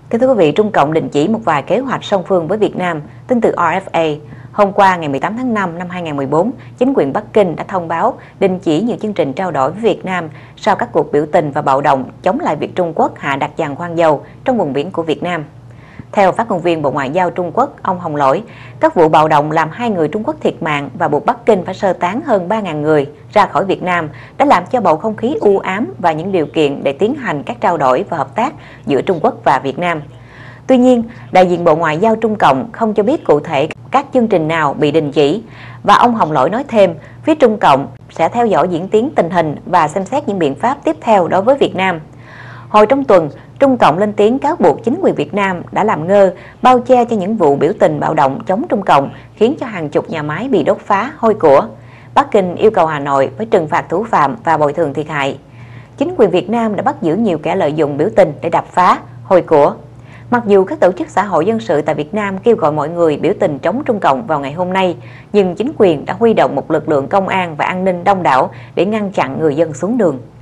Kính thưa quý vị, Trung Cộng đình chỉ một vài kế hoạch song phương với Việt Nam. Tin từ RFA, hôm qua ngày 18 tháng 5 năm 2014, chính quyền Bắc Kinh đã thông báo đình chỉ nhiều chương trình trao đổi với Việt Nam sau các cuộc biểu tình và bạo động chống lại việc Trung Quốc hạ đặt giàn khoan dầu trong vùng biển của Việt Nam. Theo phát ngôn viên Bộ Ngoại giao Trung Quốc, ông Hồng Lỗi, các vụ bạo động làm 2 người Trung Quốc thiệt mạng và buộc Bắc Kinh phải sơ tán hơn 3.000 người ra khỏi Việt Nam đã làm cho bầu không khí u ám và những điều kiện để tiến hành các trao đổi và hợp tác giữa Trung Quốc và Việt Nam. Tuy nhiên, đại diện Bộ Ngoại giao Trung Cộng không cho biết cụ thể các chương trình nào bị đình chỉ, và ông Hồng Lỗi nói thêm, phía Trung Cộng sẽ theo dõi diễn tiến tình hình và xem xét những biện pháp tiếp theo đối với Việt Nam. Hồi trong tuần, Trung Cộng lên tiếng cáo buộc chính quyền Việt Nam đã làm ngơ, bao che cho những vụ biểu tình bạo động chống Trung Cộng, khiến cho hàng chục nhà máy bị đốt phá, hôi của. Bắc Kinh yêu cầu Hà Nội phải trừng phạt thủ phạm và bồi thường thiệt hại. Chính quyền Việt Nam đã bắt giữ nhiều kẻ lợi dụng biểu tình để đập phá, hôi của. Mặc dù các tổ chức xã hội dân sự tại Việt Nam kêu gọi mọi người biểu tình chống Trung Cộng vào ngày hôm nay, nhưng chính quyền đã huy động một lực lượng công an và an ninh đông đảo để ngăn chặn người dân xuống đường.